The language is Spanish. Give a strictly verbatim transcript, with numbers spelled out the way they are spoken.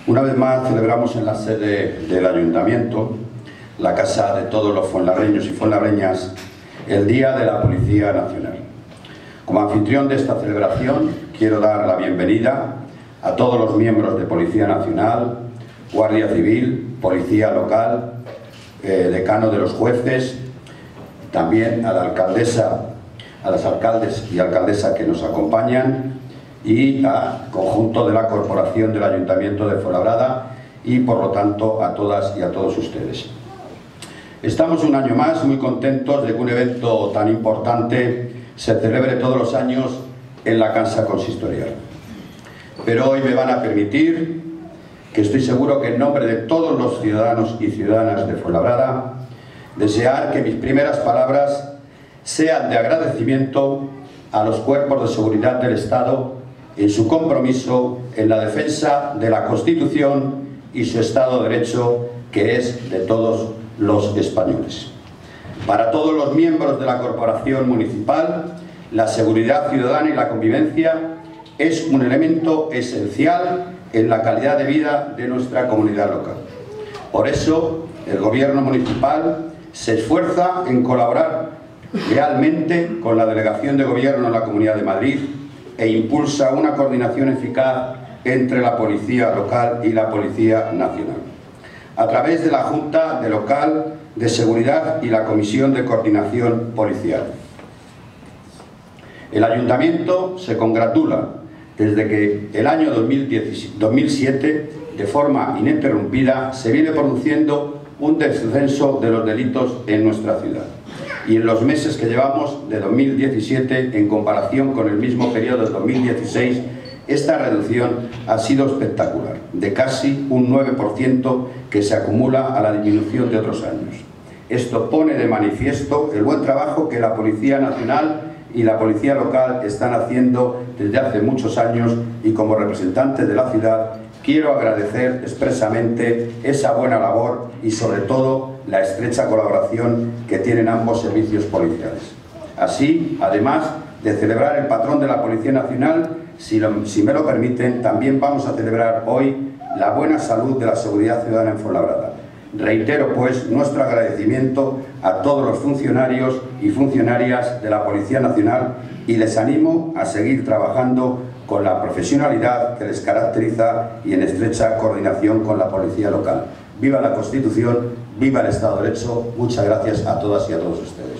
Una vez más celebramos en la sede del Ayuntamiento, la casa de todos los fuenlarreños y fuenlarreñas, el Día de la Policía Nacional. Como anfitrión de esta celebración, quiero dar la bienvenida a todos los miembros de Policía Nacional, Guardia Civil, Policía Local, eh, decano de los jueces, también a la alcaldesa, a las alcaldes y alcaldesa que nos acompañan, y al conjunto de la Corporación del Ayuntamiento de Fuenlabrada y, por lo tanto, a todas y a todos ustedes. Estamos un año más muy contentos de que un evento tan importante se celebre todos los años en la Casa Consistorial. Pero hoy me van a permitir que estoy seguro que en nombre de todos los ciudadanos y ciudadanas de Fuenlabrada, desear que mis primeras palabras sean de agradecimiento a los cuerpos de seguridad del Estado en su compromiso en la defensa de la Constitución y su Estado de Derecho, que es de todos los españoles. Para todos los miembros de la Corporación Municipal, la seguridad ciudadana y la convivencia es un elemento esencial en la calidad de vida de nuestra comunidad local. Por eso, el Gobierno municipal se esfuerza en colaborar realmente con la Delegación de Gobierno en la Comunidad de Madrid e impulsa una coordinación eficaz entre la Policía Local y la Policía Nacional, a través de la Junta de Local de Seguridad y la Comisión de Coordinación Policial. El Ayuntamiento se congratula desde que el año dos mil siete, de forma ininterrumpida, se viene produciendo un descenso de los delitos en nuestra ciudad. Y en los meses que llevamos de dos mil diecisiete, en comparación con el mismo periodo de dos mil dieciséis, esta reducción ha sido espectacular, de casi un nueve por ciento que se acumula a la disminución de otros años. Esto pone de manifiesto el buen trabajo que la Policía Nacional y la Policía Local están haciendo desde hace muchos años, y como representante de la ciudad quiero agradecer expresamente esa buena labor y sobre todo la estrecha colaboración que tienen ambos servicios policiales. Así, además de celebrar el patrón de la Policía Nacional, si, lo, si me lo permiten, también vamos a celebrar hoy la buena salud de la seguridad ciudadana en Fuenlabrada. Reitero, pues, nuestro agradecimiento a todos los funcionarios y funcionarias de la Policía Nacional y les animo a seguir trabajando con la profesionalidad que les caracteriza y en estrecha coordinación con la Policía Local. ¡Viva la Constitución! ¡Viva el Estado de Derecho! Muchas gracias a todas y a todos ustedes.